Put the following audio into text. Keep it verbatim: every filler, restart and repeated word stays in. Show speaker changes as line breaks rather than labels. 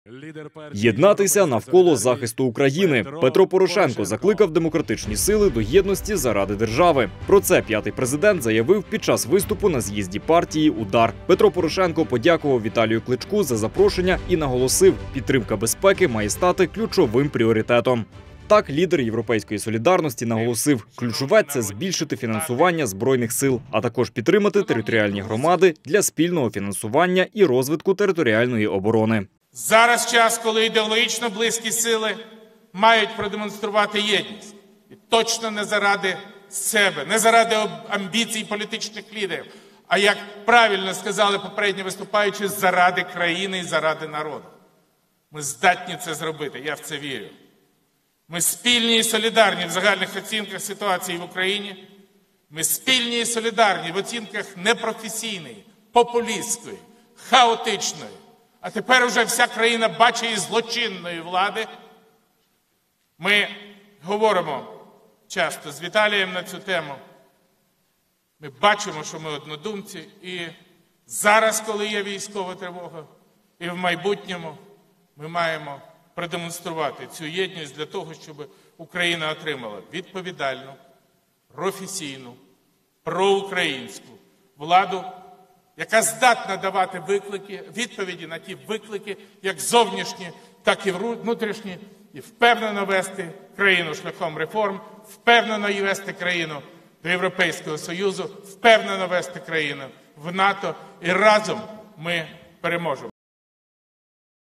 Єднатися навколо захисту України. Петро Порошенко закликав демократичні сили до єдності заради держави. Про це п'ятий президент заявив під час виступу на з'їзді партії «Удар». Петро Порошенко подякував Віталію Кличку за запрошення і наголосив, підтримка безпеки має стати ключовим пріоритетом. Так, лідер «Європейської солідарності» наголосив, ключове – це збільшити фінансування Збройних сил, а також підтримати територіальні громади для спільного фінансування і розвитку територіальної оборони.
Зараз час, коли ідеологічно близькі сили мають продемонструвати єдність. І точно не заради себе, не заради амбіцій політичних лідерів, а, як правильно сказали попередні виступаючі, заради країни і заради народу. Ми здатні це зробити, я в це вірю. Ми спільні і солідарні в загальних оцінках ситуації в Україні. Ми спільні і солідарні в оцінках непрофесійної, популістської, хаотичної, а тепер уже вся країна бачить і злочинної влади. Ми говоримо часто з Віталієм на цю тему. Ми бачимо, що ми однодумці. І зараз, коли є військова тривога, і в майбутньому ми маємо продемонструвати цю єдність для того, щоб Україна отримала відповідальну, професійну, проукраїнську владу, яка здатна давати виклики, відповіді на ті виклики, як зовнішні, так і внутрішні, і впевнено вести країну шляхом реформ, впевнено і вести країну до Європейського Союзу, впевнено вести країну в НАТО, і разом ми переможемо.